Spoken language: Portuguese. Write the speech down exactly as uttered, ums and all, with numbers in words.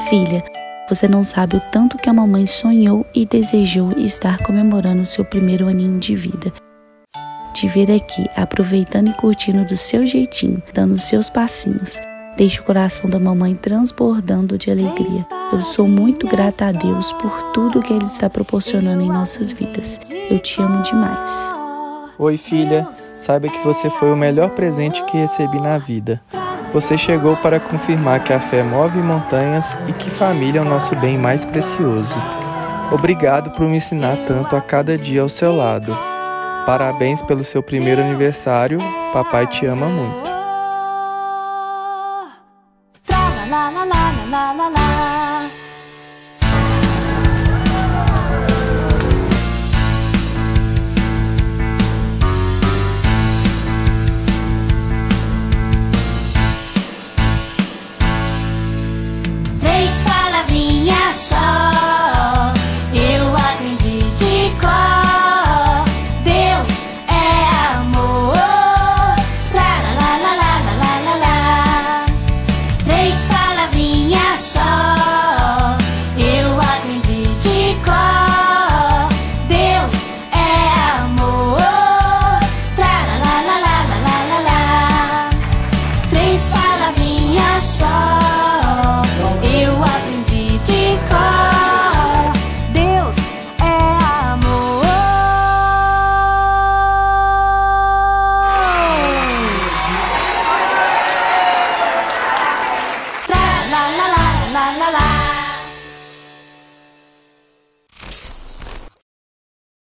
Filha, você não sabe o tanto que a mamãe sonhou e desejou estar comemorando o seu primeiro aninho de vida. Te ver aqui, aproveitando e curtindo do seu jeitinho, dando os seus passinhos. Deixe o coração da mamãe transbordando de alegria. Eu sou muito grata a Deus por tudo que Ele está proporcionando em nossas vidas. Eu te amo demais. Oi, filha. Saiba que você foi o melhor presente que recebi na vida. Você chegou para confirmar que a fé move montanhas e que família é o nosso bem mais precioso. Obrigado por me ensinar tanto a cada dia ao seu lado. Parabéns pelo seu primeiro aniversário. Papai te ama muito. La la la la la la la.